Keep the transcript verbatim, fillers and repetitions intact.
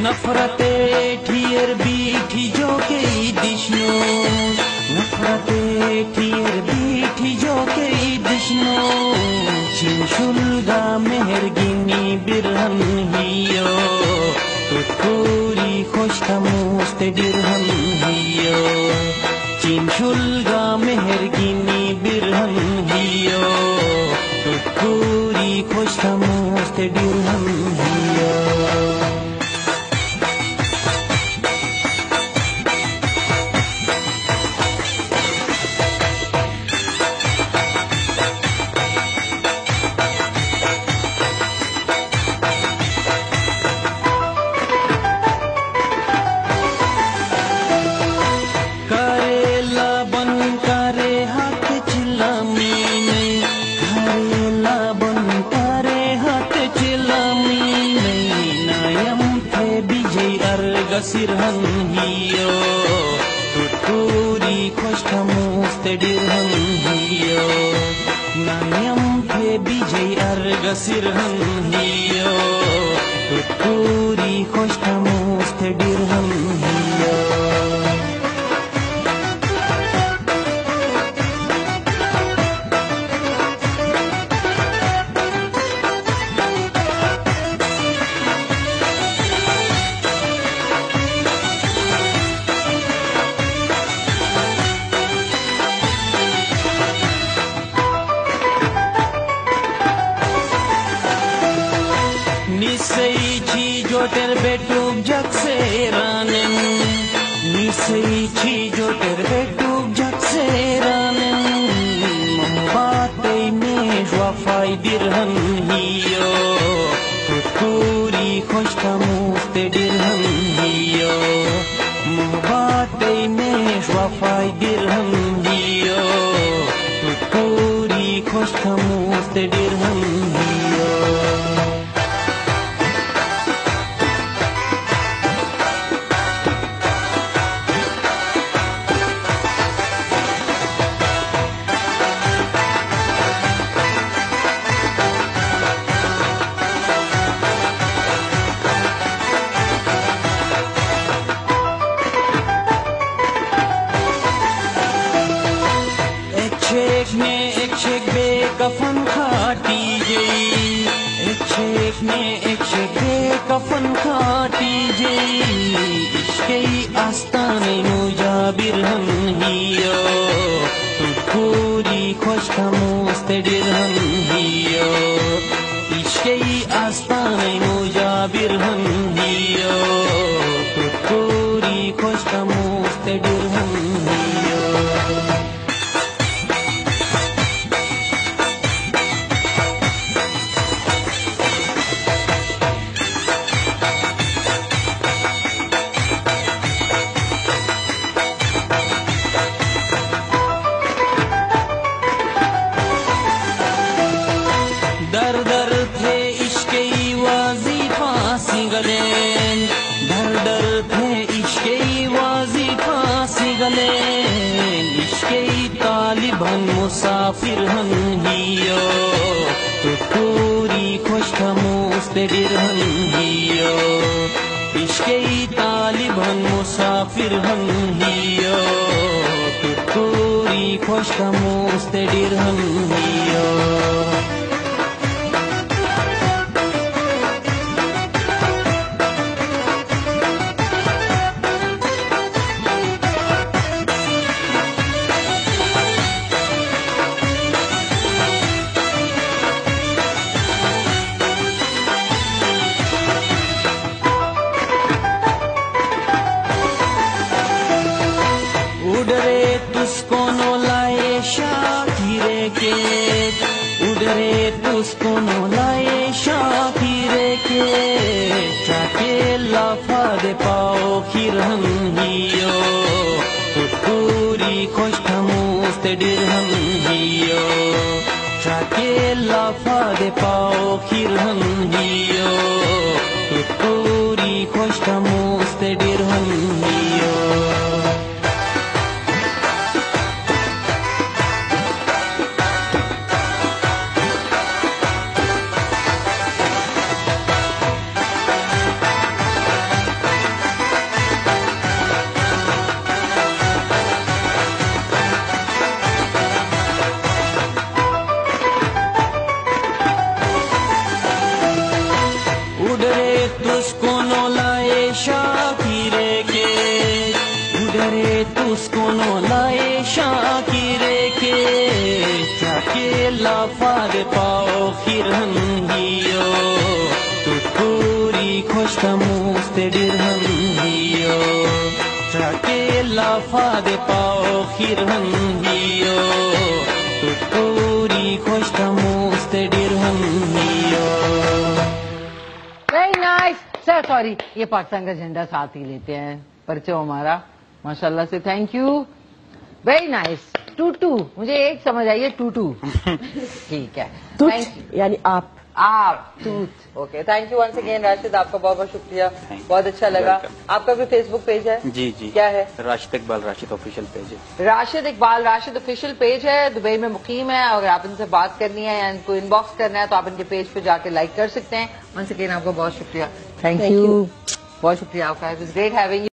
नफरते ठियर बीठी जो के दिशनो नफरते ठियर बीठी जो के दिशनो चिंशुलगा मेहरगिनी बिरहन हियो तुतूरी खुशतमुस्त दिरहन हियो चिंशुलगा मेहरगिनी बिरहन हियो तुतूरी खुशतमुस्त दिरहन हियो sirhan hiyo tuturi khoshtamuste dirhan hiyo nayam phe bijay arga sirhan hiyo tuturi khoshtamuste dirhan hiyo निसई चीजों तेरे बेटूक जग से रानन निसई चीजों तेरे बेटूक जग से रानन मोहब्बतें में वफाई दिरहन हियो तुतूरी खुशतमुस्त दिरहन हियो मोहब्बतें में वफाई दिरहन हियो तुतूरी खुशतमुस्त दिरहन हियो एक ने एक शेख बेकफन खाटी गई एक शेख ने एक शेख बेकफन खाटी गई इश्के आस्ताने मुजाबिरहन हियो तुतूरी खुशतमुस्त दिरहन हियो इश्के आस्ताने मुजाबिरहन हियो तुतूरी खुशतमुस्त दिरहन हियो दर दर थे इश्के वाजीफा सिंगलेन दर दर थे इश्के वाजीफा सिंगलेन इश्के तालिबान मुसाफिर हन हियो तुतूरी खुशतमुस्त दिरहन हियो इश्के तालिबान मुसाफिर हन हियो तुतूरी खुशतमुस्त दिरहन हियो उड़रे तुझको नो लाए शाकिरे के उड़रे तुझको नो लाए शाकिरे के चाके लाफा दे पाओ खिरहन हियो तुतूरी खुशतमुस्त दिरहन हियो चाके लाफा दे पाओ खिरहन हियो तुतूरी खुशतमुस्त दिरहन हियो lafade pao khirhan hiyo tuturi khoshtamuste dirham hiyo Trake lafade pao khirhan hiyo tuturi khoshtamuste dirham hiyo very nice sir. Sorry, ये पाकिस्तान का झंडा साथ ही लेते हैं, परिचय हमारा माशाल्लाह से। Thank you, very nice. टूटू, मुझे एक समझ आई है, टूटू ठीक है। थैंक यू, यानी आप आप टूथ। Okay, thank you once again Rashid, आपका बहुत बहुत शुक्रिया, बहुत अच्छा लगा। आपका भी फेसबुक पेज है? जी जी। क्या है? राशिद इकबाल राशिद ऑफिशियल पेज है। राशिद इकबाल राशिद ऑफिशियल पेज है, दुबई में मुकीम है। अगर आप इनसे बात करनी है या इनको इनबॉक्स करना है तो आप इनके पेज पे जाके लाइक कर सकते हैं। वंस अगेन आपका बहुत शुक्रिया, थैंक यू, बहुत शुक्रिया आपका। It was great having you.